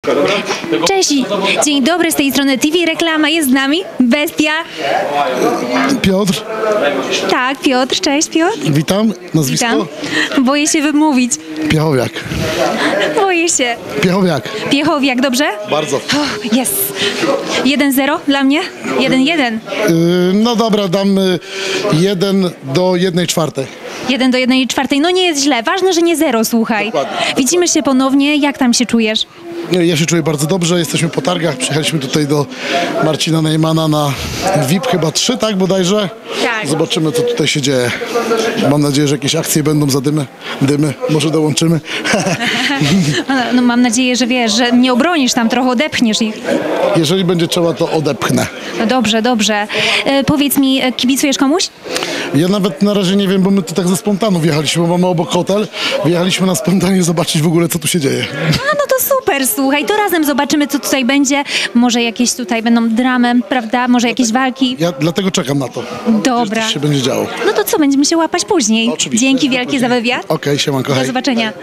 Cześć, dzień dobry, z tej strony TV Reklama, jest z nami Bestia. Piotr, Tak, Piotr, cześć Piotr. witam. Nazwisko? Witam. Boję się wymówić, Piechowiak. boję się. Piechowiak. Piechowiak, dobrze? Bardzo. Oh, jest. 1-0 dla mnie? 1-1. No dobra, dam 1 do 1/4. 1 do 1/4. No nie jest źle, ważne, że nie 0, słuchaj. Dokładnie. Widzimy się ponownie, jak tam się czujesz? Ja się czuję bardzo dobrze, jesteśmy po targach, przyjechaliśmy tutaj do Marcina Najmana na VIP chyba 3, tak bodajże? Tak. Zobaczymy, co tutaj się dzieje. Mam nadzieję, że jakieś akcje będą za dymy, może dołączymy. No mam nadzieję, że wiesz, że mnie obronisz tam, trochę odepchniesz ich. Jeżeli będzie trzeba, to odepchnę. No dobrze, dobrze. Powiedz mi, kibicujesz komuś? Ja nawet na razie nie wiem, bo my tu tak ze spontanu wjechaliśmy, bo mamy obok hotel. Wjechaliśmy na spontanie zobaczyć w ogóle, co tu się dzieje. A no to super, słuchaj, to razem zobaczymy, co tutaj będzie. Może jakieś tutaj będą dramy, prawda? Może jakieś walki. Ja dlatego czekam na to. Dobra. Coś się będzie działo. No to co, będziemy się łapać później. Oczywiście. Dzięki wielkie za wywiad. Okej, siemanko, Do hej. zobaczenia.